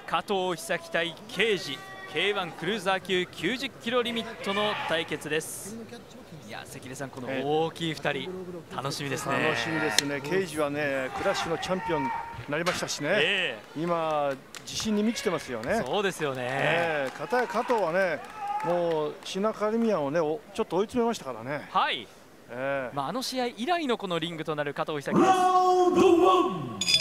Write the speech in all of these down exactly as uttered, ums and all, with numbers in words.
加藤久樹対ケイジ ケーワン クルーザー級きゅうじゅっキロリミットの対決です。いや関根さん、この大きいふたり楽しみですね。 楽しみですね。ケイジはねクラッシュのチャンピオンになりましたしね、えー、今自信に満ちてますよね。 そうですよね。えー、かたや加藤はねもうシナカリミアンをねちょっと追い詰めましたからね。 はい、えーまあ、あの試合以来のこのリングとなる加藤久樹です。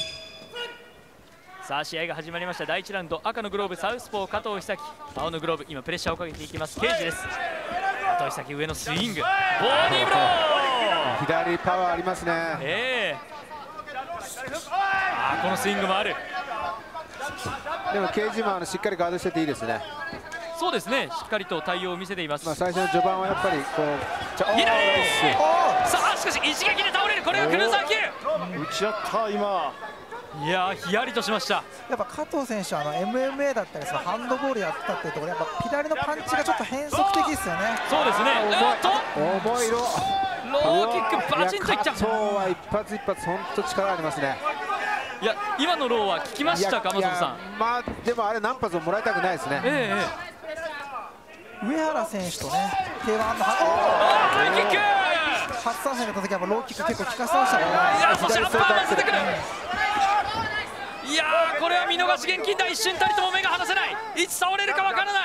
さあ試合が始まりました。だいいちラウンド、赤のグローブサウスポー加藤久樹、青のグローブ今プレッシャーをかけていきますケイジです。加藤久樹上のスイング、ボディーブロー、 左パワーありますね。 えー、あこのスイングもある。 でもケイジもあのしっかりガードしてていいですね。 そうですね、しっかりと対応を見せています。 まあ最初の序盤はやっぱりこう左、さあしかし一撃で倒れる。これがクルーザー級、 打ち合った今。 いやヒヤリとしました。 やっぱ加藤選手はあの エムエムエー だったりそのハンドボールやってたっていうところ、やっぱ左のパンチがちょっと変則的ですよね。 そうですね。 重いローキックバチンといっちゃう。 加藤は一発一発本当力ありますね。 いや今のローは効きましたか、松本さん。 まあでもあれ何発ももらいたくないですね。ええ上原選手とね ケーワン のハイキック初参戦だった時はローキック結構効かせましたからね。 いやそしてアッパー混ぜてくる。いやーこれは見逃し厳禁だ。一瞬たりとも目が離せない。いつ倒れるかわからない。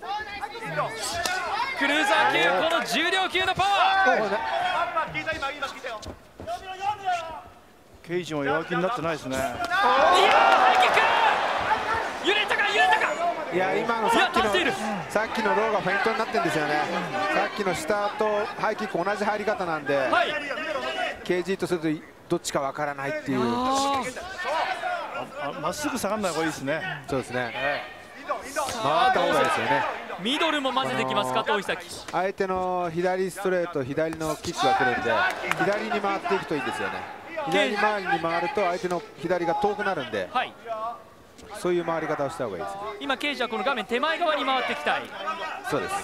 クルーザー級この重量級のパワー。 ケイジも弱気になってないですね。いやーハイキック揺れたか揺れたか。 いや今のさっきのさっきのローがフェイントになってるんですよね。さっきの下とハイキック同じ入り方なんで、はい、ケージー とするとどっちかわからないっていう。 まっすぐ下がらない方がいいですね。 そうですね。回った方がいいですよね。 ミドルも混ぜてきます加藤久樹。 相手の左ストレート、左のキックが来るんで、左に回っていくといいんですよね。左回りに回ると相手の左が遠くなるんで、はい、そういう回り方をした方がいいですね。 今ケイジはこの画面手前側に回っていきたい。 そうです。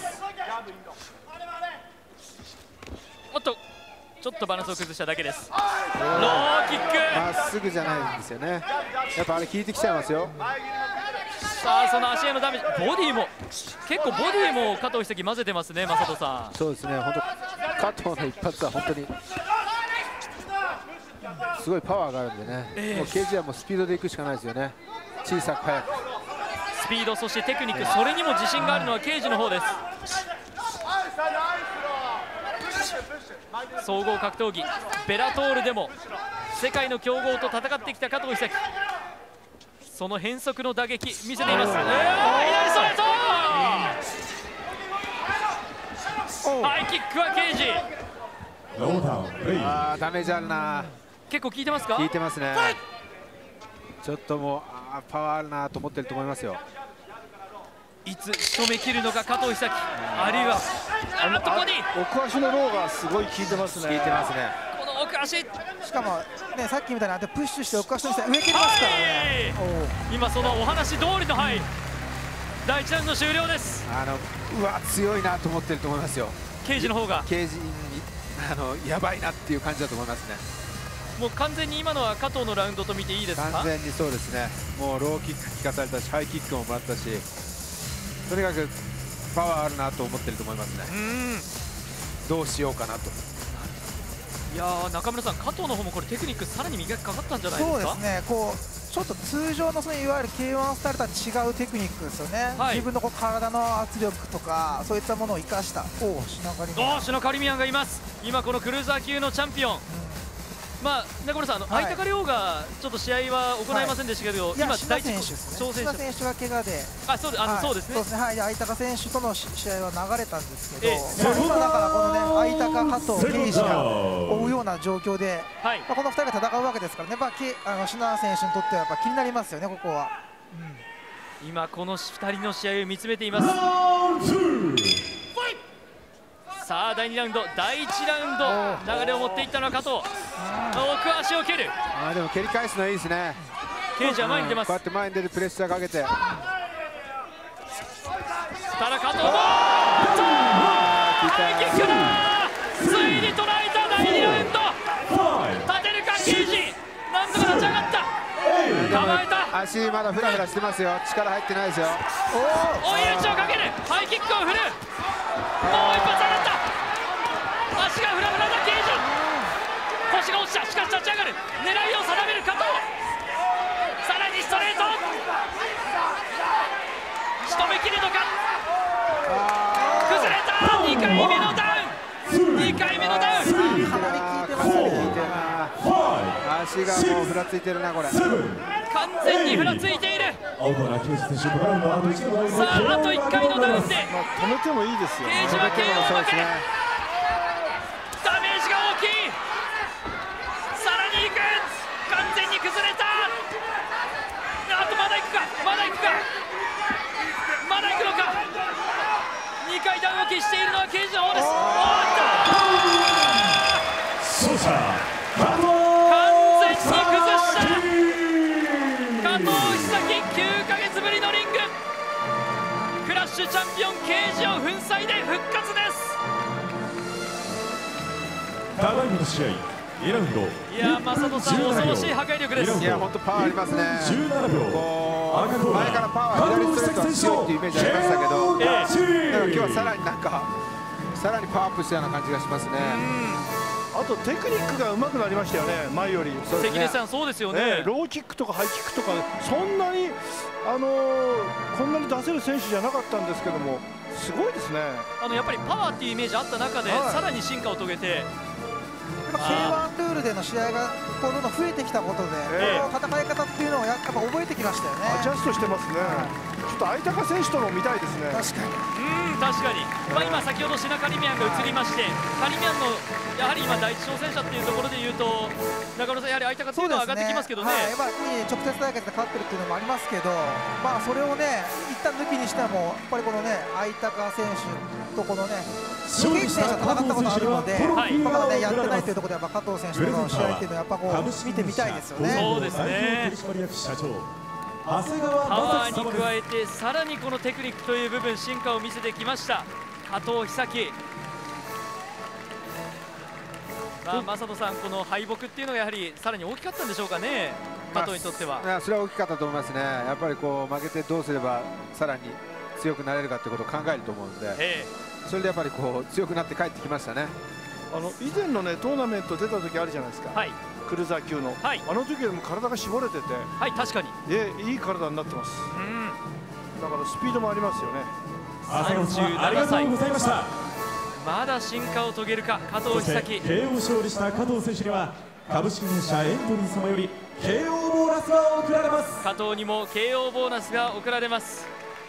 おっとちょっとバランスを崩しただけです。ローキックまっすぐじゃないんですよね。やっぱあれ効いてきちゃいますよ。 さあその足へのダメージ、ボディも結構ボディも加藤久樹混ぜてますね。正人さん。 そうですね。本当加藤の一発は本当にすごいパワーがあるんでね、えー、もうケージはもうスピードでいくしかないですよね。小さく速くスピード、そしてテクニック、それにも自信があるのはケージの方です。総合格闘技ベラトールでも世界の強豪と戦ってきた加藤久樹、その変則の打撃見せています。えー、左ストレート、ハイキックはケージ。 あーダメージあるな。 結構効いてますか。 効いてますね。ちょっともうあパワーあるなと思ってると思いますよ。 いつ仕留め切るのか加藤久樹、あるいはあとボディ奥足のローがすごい効いてますね。 効いてますね。 この奥足、 しかもねさっきみたいなプッシュして奥足の下上切りますからね。 今そのお話通りの範囲、だいいちラウンド終了です。 あのうわ強いなと思ってると思いますよ。 ケージの方がケージにあのやばいなっていう感じだと思いますね。 もう完全に今のは加藤のラウンドと見ていいですか。 完全にそうですね。もうローキック効かされたし、ハイキックももらったし、とにかくパワーあるなと思ってると思いますね。うん、どうしようかなと。 いやー中村さん、加藤の方もこれテクニックさらに磨きかかったんじゃないですか。 そうですね。こうちょっと通常のそのいわゆる ケーワン スタイルとは違うテクニックですよね。はい、自分のこう体の圧力とかそういったものを生かした。おお、シナカリミアン。 おシナカリミアンがいます。今このクルーザー級のチャンピオン。うん、まあ中村さん、あの相高亮がちょっと試合は行いませんでしたけど、今第一挑戦者選手が怪我で、 あそうあのそうですね。 そうですね。はい、相高選手との試合は流れたんですけど、今だからこのね相高、加藤、ケイジが追うような状況で、まあこのふたりが戦うわけですからね。やっぱあのシナ選手にとってはやっぱ気になりますよね、ここは。 うん、今このふたりの試合を見つめています。さあだいにラウンド、だいいちラウンド流れを持っていったのは加藤。奥足を蹴る。 あーでも蹴り返すのいいですね。 ケージは前に出ます。 こうやって前に出るプレッシャーかけて。ただ加藤もハイキックだ。ついに捉えただいにラウンド。立てるかケージ。なんとか立ち上がった。構えた。 足まだフラフラしてますよ。力入ってないですよ。 追い打ちをかける。ハイキックを振る。もう一発上がった。足がフラフラだ。ケージ腰が落ちた。しかし立ち上がる。狙いを定める加藤。さらにストレート。仕留めきるのか。崩れた。にかいめのダウン。にかいめのダウン。 かなり効いてますね。 足がもうふらついてるなこれ。 完全にふらついている。さああといっかいのダウンで止めてもいいですよ。 ケージは ケーオー 負け。ダメージが大きい。さらにいく。完全に崩れた。あとまだいくか。まだいくか。まだいくのか。にかいダウンを喫しているのはケージの方です。おっと勝者完全に崩した加藤久樹。きゅうかげつぶりのリング。クラッシュチャンピオンケージを粉砕で復活です。 ただいまの試合にラウンド。 いや正人さん恐ろしい破壊力です。 いや本当パワーありますね。 じゅうななびょう。 こう前からパワー左ストレートは強いっていうイメージありましたけど、ええ、今日はさらになんかさらにパワーアップしたような感じがしますね。 あとテクニックが上手くなりましたよね、前より。 関根さん、そうですよね。 ローキックとかハイキックとかそんなにあのー、こんなに出せる選手じゃなかったんですけども、すごいですね。 あのやっぱりパワーっていうイメージあった中で、はい、さらに進化を遂げて。 ケーワン ルールでの試合がこうどんどん増えてきたことで、えー、この戦い方っていうのをやっぱ覚えてきましたよね。 アジャストしてますね。ちょっと相高選手との見たいですね。 確かに。 うん、確かに。まあ今先ほどシナカリミアンが映りまして、カリミアンのやはり今第一挑戦者っていうところでいうと、中村さんやはり相高っていうのは上がってきますけどね。 はい、まあ直接対決で勝ってるっていうのもありますけど、まあそれをね一旦抜きにしてもやっぱりこのね相高選手とこのねケージ選手と戦ったことあるので、はい、まだねやってないというところでやっぱ加藤選手との試合っていうのはやっぱこう見てみたいですよね。 そうですね。パワーに加えてさらにこのテクニックという部分進化を見せてきました加藤久樹。まあ正人さん、この敗北っていうのがやはりさらに大きかったんでしょうかね、加藤にとっては。 まあ、それは大きかったと思いますね。やっぱりこう負けてどうすればさらに強くなれるかということを考えると思うので、えー、それでやっぱりこう強くなって帰ってきましたね。 あの以前のねトーナメント出た時あるじゃないですか、はい、クルーザー級の、はい、あの時よりも体が絞れてて、 はい、確かにでいい体になってます。うん、だからスピードもありますよね。 さんじゅうななさい、まだ進化を遂げるか加藤久樹。 ケーオー 勝利した加藤選手には株式会社エントリー様より ケーオー ボーナスが贈られます。 加藤にも ケーオー ボーナスが贈られます。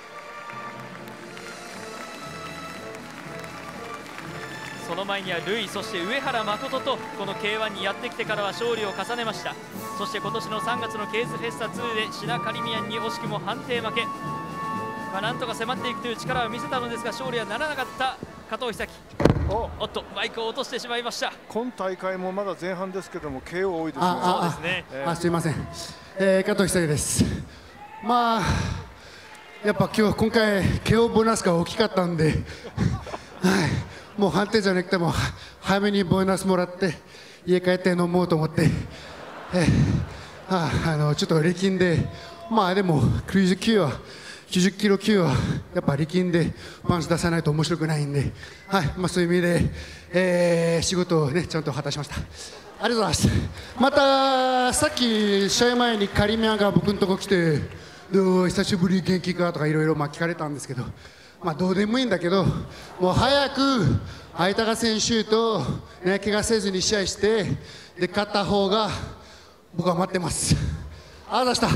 その前にはルイ、そして上原誠とこの ケーワン にやってきてからは勝利を重ねました。そして今年のさんがつのケーズフェスタツーでシナカリミアンに惜しくも判定負け、まあ、なんとか迫っていくという力を見せたのですが勝利はならなかった加藤久樹。おおっとマイクを落としてしまいました。 今大会もまだ前半ですけども ケーオー 多いですね。 あそうですね、 えー、あすいません、えー、加藤久樹です。まあやっぱ今日今回 ケーオー ボーナスが大きかったんではい、もう判定じゃなくても早めにボーナスもらって家帰って飲もうと思って、えー、ああのちょっと力んで、まあでもきゅうじゅうきゅうはきゅうじゅっキロ級はやっぱ力んでパンチ出さないと面白くないんで、はい、まあ、そういう意味で、えー、仕事をねちゃんと果たしました。ありがとうございます。またさっき試合前にカリミアンが僕のとこ来てどう久しぶり元気かとかいろいろ聞かれたんですけど、まあどうでもいいんだけど、もう早く相高選手と、ね、怪我せずに試合してで勝った方が僕は待ってます。ありがとうございました。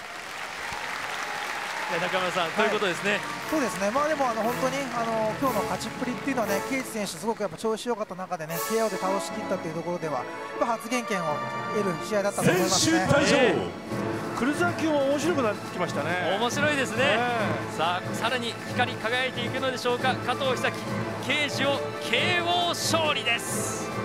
中村さん、ということですね。 そうですね。まあでもあの本当にあの今日の勝ちっぷりっていうのはね、ケージ選手すごくやっぱ調子良かった中でね、ケーオー で倒し切ったというところではやっぱ発言権を得る試合だったと思いますね。 えー、クルーザー級も面白くなってきましたね。 面白いですね。えー、さあさらに光り輝いていくのでしょうか加藤久樹。ケージを ケーオー 勝利です。